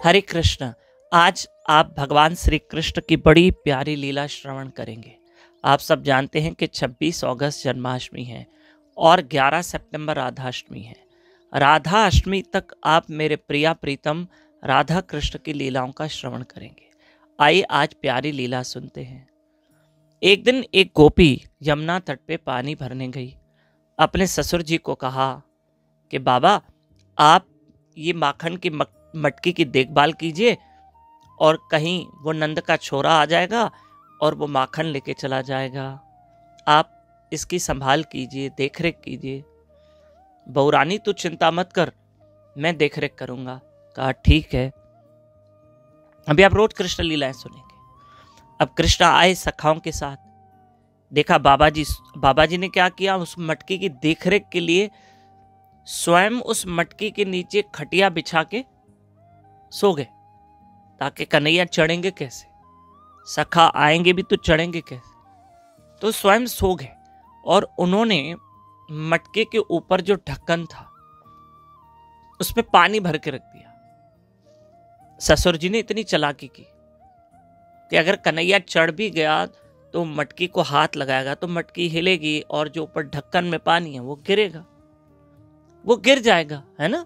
हरे कृष्ण। आज आप भगवान श्री कृष्ण की बड़ी प्यारी लीला श्रवण करेंगे। आप सब जानते हैं कि 26 अगस्त जन्माष्टमी है और 11 सितंबर राधाष्टमी है। राधा अष्टमी तक आप मेरे प्रिया प्रीतम राधा कृष्ण की लीलाओं का श्रवण करेंगे। आइए आज प्यारी लीला सुनते हैं। एक दिन एक गोपी यमुना तट पे पानी भरने गई। अपने ससुर जी को कहा कि बाबा, आप ये माखन की मटकी की देखभाल कीजिए और कहीं वो नंद का छोरा आ जाएगा और वो माखन लेके चला जाएगा। आप इसकी संभाल कीजिए, देखरेख कीजिए। बहुरानी तू चिंता मत कर, मैं देखरेख करूंगा। कहा ठीक है। अभी आप रोज कृष्ण लीलाएं सुनेंगे। अब कृष्ण आए सखाओं के साथ। देखा बाबा जी ने क्या किया, उस मटकी की देखरेख के लिए स्वयं उस मटकी के नीचे खटिया बिछा के सो गए, ताकि कन्हैया चढ़ेंगे कैसे, सखा आएंगे भी तो चढ़ेंगे कैसे। तो स्वयं सो गए और उन्होंने मटके के ऊपर जो ढक्कन था उसमें पानी भर के रख दिया। ससुर जी ने इतनी चालाकी की कि अगर कन्हैया चढ़ भी गया तो मटकी को हाथ लगाएगा तो मटकी हिलेगी और जो ऊपर ढक्कन में पानी है वो गिरेगा, वो गिर जाएगा, है ना।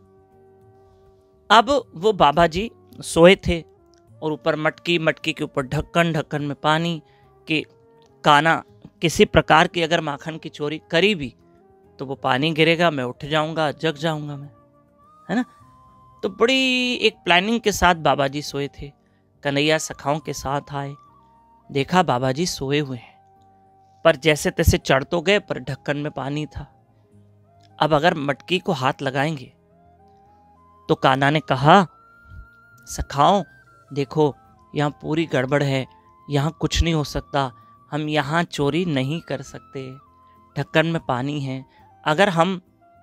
अब वो बाबा जी सोए थे और ऊपर मटकी के ऊपर ढक्कन में पानी के काना। किसी प्रकार की अगर माखन की चोरी करी भी तो वो पानी गिरेगा, मैं उठ जाऊंगा, जग जाऊंगा मैं, है ना। तो बड़ी एक प्लानिंग के साथ बाबा जी सोए थे। कन्हैया सखाओं के साथ आए, देखा बाबा जी सोए हुए हैं, पर जैसे तैसे चढ़ तो गए पर ढक्कन में पानी था। अब अगर मटकी को हाथ लगाएंगे तो कान्हा ने कहा, सखाओ देखो यहाँ पूरी गड़बड़ है, यहाँ कुछ नहीं हो सकता, हम यहाँ चोरी नहीं कर सकते, ढक्कन में पानी है। अगर हम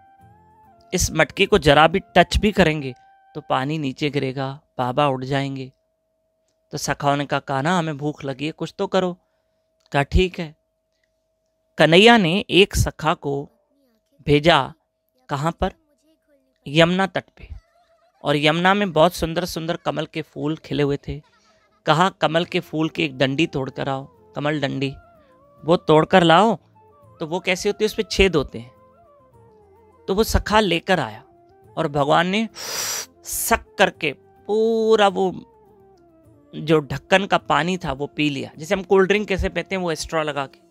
इस मटकी को जरा भी टच भी करेंगे तो पानी नीचे गिरेगा, बाबा उठ जाएंगे। तो सखाओं ने कहा, कान्हा हमें भूख लगी है, कुछ तो करो। कहा ठीक है। कन्हैया ने एक सखा को भेजा, कहाँ पर, यमुना तट पे। और यमुना में बहुत सुंदर सुंदर कमल के फूल खिले हुए थे। कहा कमल के फूल की एक डंडी तोड़ कर आओ, कमल डंडी, वो तोड़ कर लाओ। तो वो कैसी होती है, उस पर छेद होते हैं। तो वो सखा लेकर आया और भगवान ने सक करके पूरा वो जो ढक्कन का पानी था वो पी लिया। जैसे हम कोल्ड ड्रिंक कैसे पीते हैं, वो स्ट्रॉ लगा के,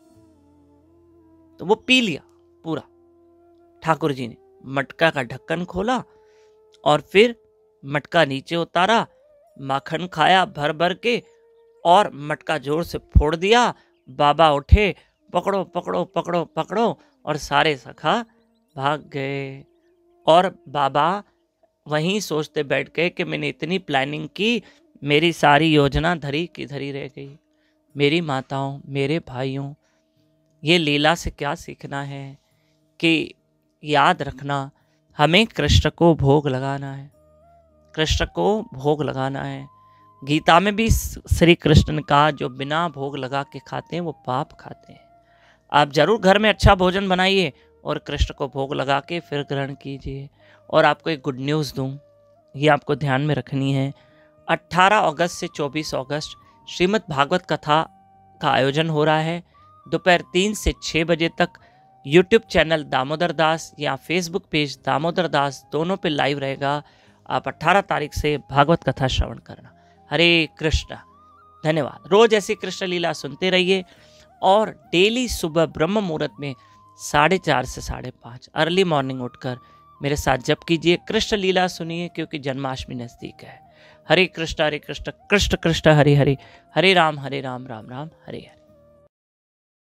तो वो पी लिया पूरा। ठाकुर जी ने मटका का ढक्कन खोला और फिर मटका नीचे उतारा, माखन खाया भर भर के और मटका जोर से फोड़ दिया। बाबा उठे, पकड़ो पकड़ो पकड़ो पकड़ो, और सारे सखा भाग गए। और बाबा वहीं सोचते बैठ गए कि मैंने इतनी प्लानिंग की, मेरी सारी योजना धरी की धरी रह गई। मेरी माताओं, मेरे भाइयों, ये लीला से क्या सीखना है कि याद रखना, हमें कृष्ण को भोग लगाना है, कृष्ण को भोग लगाना है। गीता में भी श्री कृष्ण ने कहा, जो बिना भोग लगा के खाते हैं वो पाप खाते हैं। आप जरूर घर में अच्छा भोजन बनाइए और कृष्ण को भोग लगा के फिर ग्रहण कीजिए। और आपको एक गुड न्यूज़ दूं, ये आपको ध्यान में रखनी है। 18 अगस्त से 24 अगस्त श्रीमद् भागवत कथा का आयोजन हो रहा है। दोपहर 3 से 6 बजे तक यूट्यूब चैनल दामोदर दास या फेसबुक पेज दामोदर दास, दोनों पे लाइव रहेगा। आप 18 तारीख से भागवत कथा श्रवण करना। हरे कृष्ण। धन्यवाद। रोज ऐसी कृष्ण लीला सुनते रहिए और डेली सुबह ब्रह्म मुहूर्त में 4:30 से 5:30 अर्ली मॉर्निंग उठकर मेरे साथ जप कीजिए, कृष्ण लीला सुनिए, क्योंकि जन्माष्टमी नजदीक है। हरे कृष्ण कृष्ण कृष्ण हरे हरे, हरे राम राम राम हरे हरे।